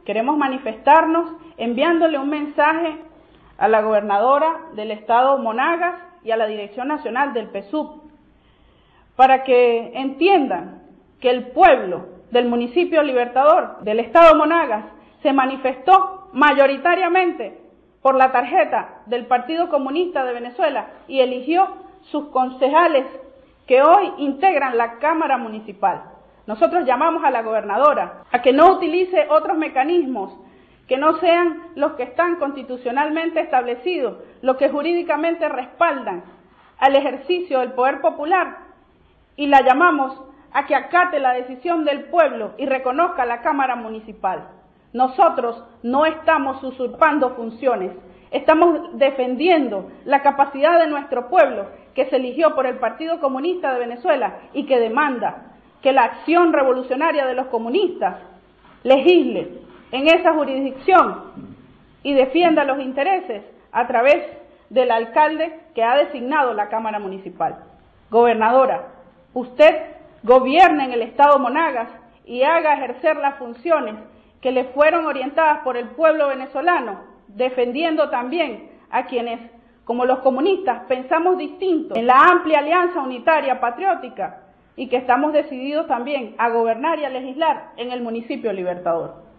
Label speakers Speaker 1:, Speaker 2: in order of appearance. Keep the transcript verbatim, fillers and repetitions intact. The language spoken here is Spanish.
Speaker 1: queremos manifestarnos enviándole un mensaje a la gobernadora del estado Monagas y a la Dirección Nacional del P S U V para que entiendan que el pueblo del municipio Libertador del estado Monagas se manifestó mayoritariamente por la tarjeta del Partido Comunista de Venezuela y eligió sus concejales que hoy integran la Cámara Municipal. Nosotros llamamos a la gobernadora a que no utilice otros mecanismos que no sean los que están constitucionalmente establecidos, los que jurídicamente respaldan al ejercicio del poder popular, y la llamamos a que acate la decisión del pueblo y reconozca la Cámara Municipal. Nosotros no estamos usurpando funciones, estamos defendiendo la capacidad de nuestro pueblo que se eligió por el Partido Comunista de Venezuela y que demanda que la acción revolucionaria de los comunistas legisle en esa jurisdicción y defienda los intereses a través del alcalde que ha designado la Cámara Municipal. Gobernadora, usted gobierne en el estado Monagas y haga ejercer las funciones que le fueron orientadas por el pueblo venezolano, defendiendo también a quienes, como los comunistas, pensamos distinto en la amplia alianza unitaria patriótica y que estamos decididos también a gobernar y a legislar en el municipio Libertador.